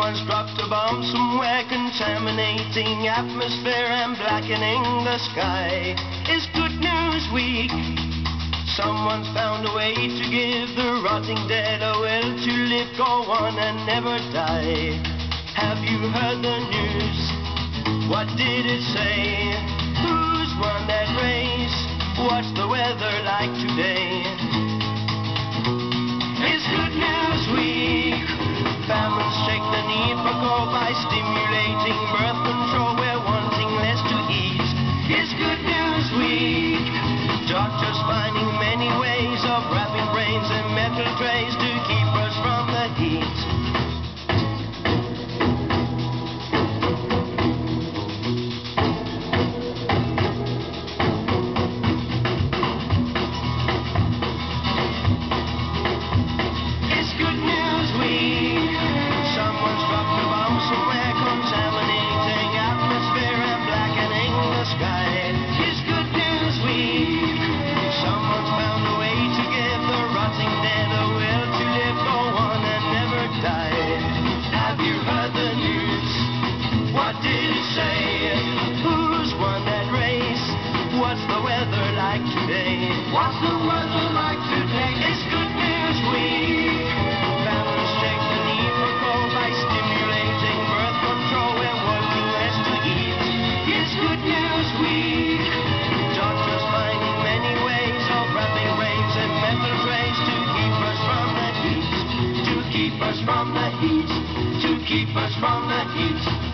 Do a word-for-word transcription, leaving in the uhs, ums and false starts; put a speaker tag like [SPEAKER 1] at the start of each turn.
[SPEAKER 1] Someone's dropped a bomb somewhere, contaminating atmosphere and blackening the sky. It's Good News Week. Someone's found a way to give the rotting dead a will to live, go on and never die. Have you heard the news? What did it say? Who's won that race? What's the weather like today? It's Good News Week. Families check the need for coal by stimulating birth control. We're wanting less to eat. It's Good News Week. Doctors finding many ways of wrapping brains in metal trays to keep us from the heat. What's the weather like today? What's the weather like today? It's Good News Week. Families check the need for coal by stimulating birth control. We're wanting less to eat. It's Good News Week. Doctors finding many ways of wrapping brains in metal trays to keep us from the heat. To keep us from the heat. To keep us from the heat.